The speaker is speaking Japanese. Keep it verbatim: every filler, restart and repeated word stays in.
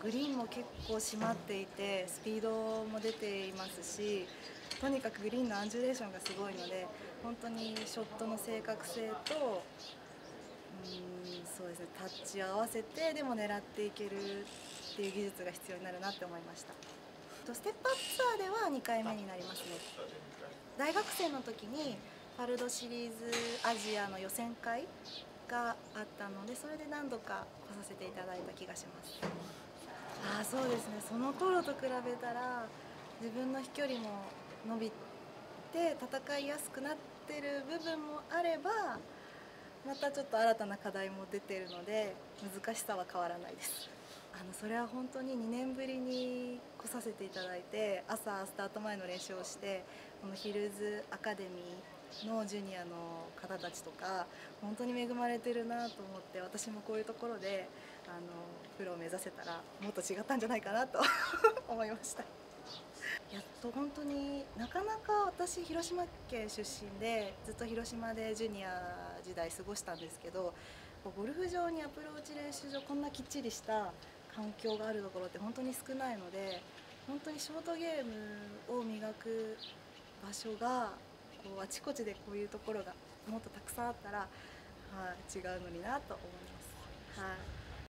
グリーンも結構締まっていてスピードも出ていますし、とにかくグリーンのアンジュレーションがすごいので、本当にショットの正確性と、うーんそうですね、タッチを合わせてでも狙っていけるっていう技術が必要になるなって思いました。ステップアップツアーではにかいめになりますね。大学生の時にパルドシリーズアジアの予選会があったので、それで何度か来させていただいた気がします。ああそうですね、その頃と比べたら自分の飛距離も伸びて戦いやすくなってる部分もあれば、またちょっと新たな課題も出てるので難しさは変わらないです。あのそれは本当ににねんぶりに来させていただいて、朝スタート前の練習をして、このヒルズアカデミーのジュニアの方たちとか本当に恵まれてるなと思って、私もこういうところであのプロを目指せたらもっと違ったんじゃないかなと思いました。やっと本当になかなか私広島県出身でずっと広島でジュニア時代過ごしたんですけど、ゴルフ場にアプローチ練習場こんなきっちりした環境があるところって本当に少ないので、本当にショートゲームを磨く場所がこうあちこちでこういうところがもっとたくさんあったら、はい、違うのになと思います。はい